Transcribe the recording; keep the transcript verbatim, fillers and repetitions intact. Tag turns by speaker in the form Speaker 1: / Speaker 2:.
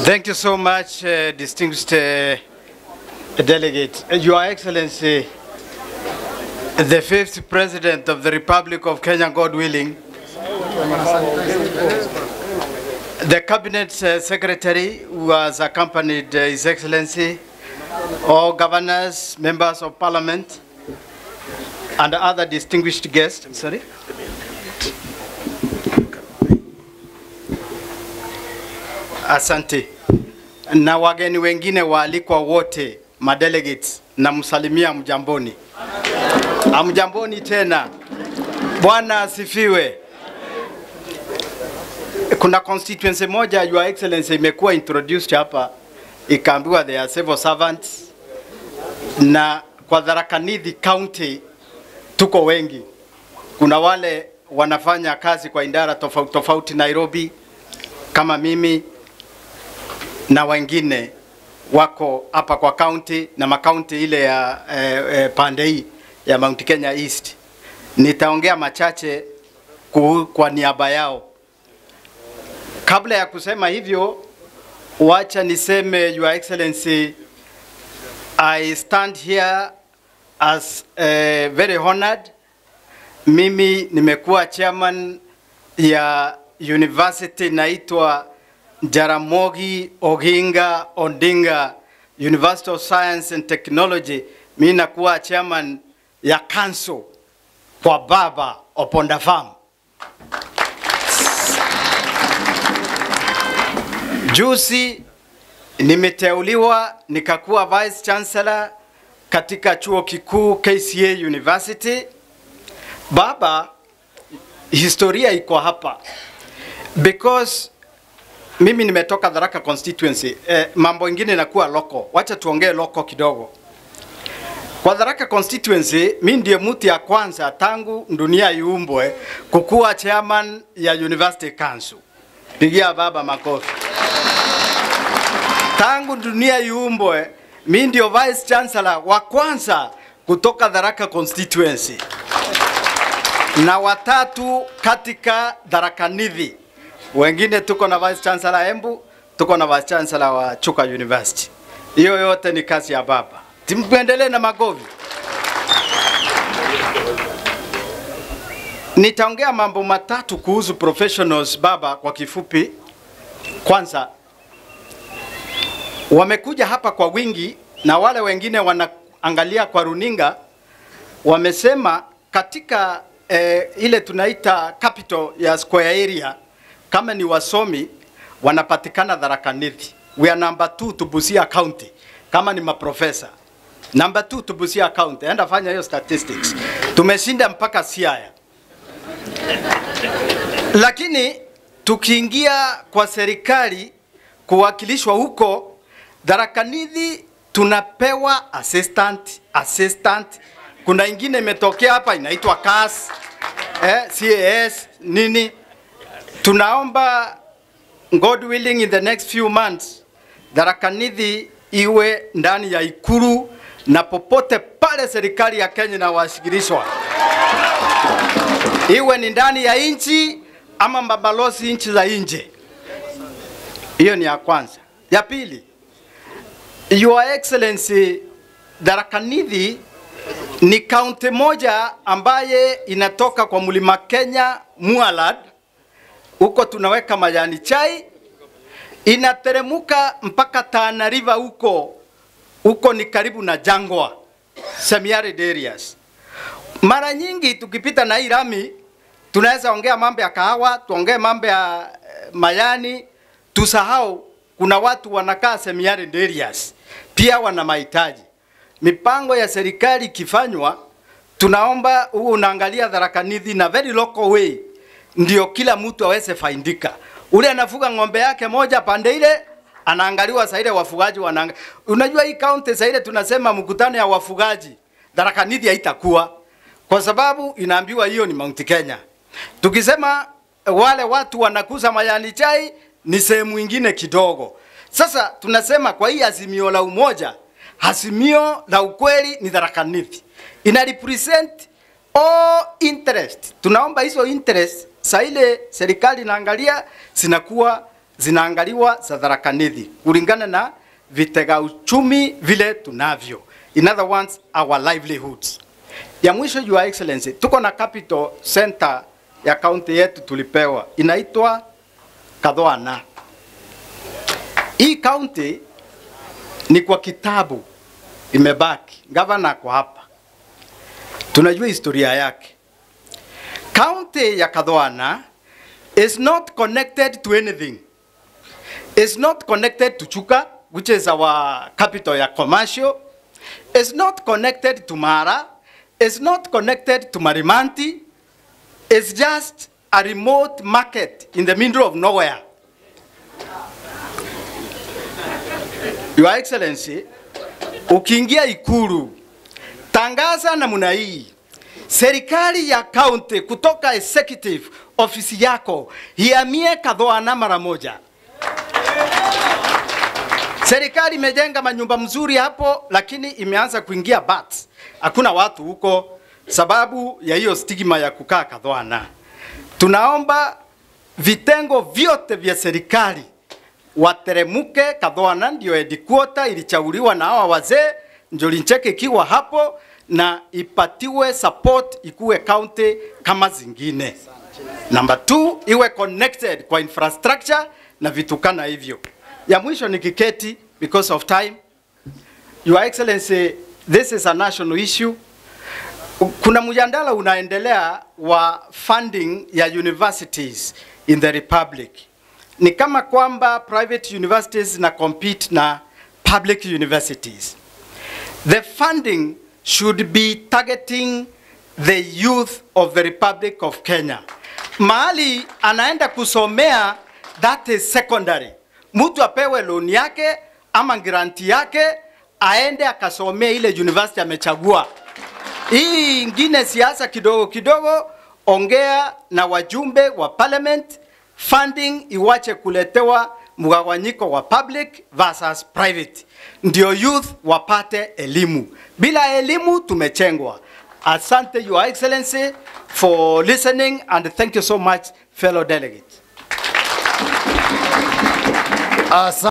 Speaker 1: Thank you so much, uh, distinguished uh, delegate. Your Excellency, the fifth President of the Republic of Kenya, God willing, the Cabinet uh, Secretary who has accompanied uh, His Excellency, all governors, members of Parliament, and other distinguished guests. I'm sorry. Asante. Na wageni wengine waalikwa wote, madelegates, na msalimia mjamboni. Amjamboni tena. Bwana asifiwe. Kuna constituency moja, Your Excellency, imekuwa introduced hapa, ikaambiwa they are civil servants, na kwa Tharaka Nithi County tuko wengi. Kuna wale wanafanya kazi kwa idara tofauti tofauti Nairobi kama mimi, na wengine wako hapa kwa county na makaunti ile ya eh, eh, pande hii ya Mount Kenya East. Nitaongea machache ku, kwa niaba yao. Kabla ya kusema hivyo, wacha niseme, Your Excellency, I stand here as uh, very honored. Mimi nimekuwa chairman ya university naitwa Jaramogi Oginga Odinga University of Science and Technology. Mimi nakuwa chairman ya council kwa baba Oponda Farm. Juzi nimeteuliwa nikakuwa vice chancellor katika chuo kikuu K C A University. Baba, historia iko hapa because mimi nimetoka Tharaka constituency. Eh, mambo ingine nakuwa local. Wacha tuongee local kidogo. Kwa Tharaka constituency, mimi ndiye mtu ya kwanza tangu dunia iumbwe kukuwa chairman ya University Council. Pigia baba makofi. Tangu dunia iumbwe, mimi ndio vice chancellor wa kwanza kutoka Tharaka constituency. Na watatu katika Tharaka Nithi. Wengine tuko na vice chancellor Embu, tuko na vice chancellor wa Chuka University. Hiyo yote ni kazi ya baba. Timpendelee na magovi. Nitaongea mambo matatu kuhusu professionals baba kwa kifupi. Kwanza, wamekuja hapa kwa wingi na wale wengine wanaangalia kwa runinga, wamesema katika eh, ile tunaita capital ya square area, kama ni wasomi wanapatikana Tharaka Nithi. We are number two to Busia County. Kama ni maprofesa, number two to Busia County. Enda fanya hiyo statistics. Tumeshinda mpaka Siaya. Lakini tukiingia kwa serikali kuwakilishwa huko Tharaka Nithi, tunapewa assistant assistant. Kuna ingine imetokea hapa inaitwa C A S, eh, C A S nini. Tunaomba, God willing, in the next few months Tharaka Nithi iwe ndani ya Ikulu na popote pale serikali ya Kenya na washikilishwa. Iwe ni ndani ya inchi ama mabalozi inchi za nje. Hiyo ni ya kwanza. Ya pili, Your Excellency, Tharaka Nithi ni county moja ambaye inatoka kwa Mlima Kenya, Mualad. Huko tunaweka majani chai, inateremuka mpaka Tana River huko. Huko ni karibu na jangwa, semi-arid areas. Mara nyingi tukipita na Irami, tunaweza ongea mambo ya kahawa, tuongee mambo ya mayani, tusahau kuna watu wanakaa semi-arid areas. Pia wana mahitaji. Mipango ya serikali kifanywa, tunaomba huu unaangalia Tharaka Nithi na very local way, ndio kila mtu aweze faindika. Ule anafuga ng'ombe yake moja pande ile, anaangaliwa saa ile wafugaji wanaanga. Unajua hii county saa ile tunasema mkutano ya wafugaji, Tharaka Nithi haitakuwa kwa sababu inaambiwa hiyo ni Mount Kenya. Tukisema wale watu wanakuza majani chai ni sehemu nyingine kidogo. Sasa tunasema kwa hii azimio la umoja, azimio la ukweli ni Tharaka Nithi. Ina represent all interest. Tunaomba hizo interest saa ile serikali inaangalia zinakuwa zinaangaliwa za Tharaka Nithi kulingana na vitega uchumi vile tunavyo. In other words, our livelihoods. Ya mwisho, Your Excellency, tuko na capital center ya county yetu tulipewa, inaitwa Kadhoana. Hii county ni kwa kitabu imebaki, governor kwa hapa, tunajua historia yake. County ya Kadhoana is not connected to anything. It's not connected to Chuka, which is our capital ya commercial. It's not connected to Mara. It's not connected to Marimanti. It's just a remote market in the middle of nowhere. Your Excellency, ukiingia Ikulu, tangaza namna hii. Serikali ya county kutoka executive office yako ihamie Kadhoana mara moja. Serikali imejenga manyumba mzuri hapo, lakini imeanza kuingia bats. Hakuna watu huko sababu ya hiyo stigma ya kukaa Kadhoana. Tunaomba vitengo vyote vya serikali wateremuke Kadhoana, ndio headquarter ilichaguliwa na hawa wazee, ndio lincheke ikiwa hapo na ipatiwe support ikuwe county kama zingine. Number two, iwe connected kwa infrastructure na vitu kana hivyo. Ya mwisho ni kiketi because of time. Your Excellency, this is a national issue. Kuna mjadala unaendelea wa funding ya universities in the Republic. Ni kama kwamba private universities na compete na public universities. The funding should be targeting the youth of the Republic of Kenya. Mahali anaenda kusomea, that is secondary. Mtu apewe loan yake ama grant yake aende akasomea ile university amechagua. Hii ingine siasa kidogo kidogo, ongea na wajumbe wa parliament, funding iwache kuletewa mgawanyiko wa public versus private. Ndio youth wapate elimu. Bila elimu tumechengwa. Asante Your Excellency for listening, and thank you so much fellow delegates. Asante.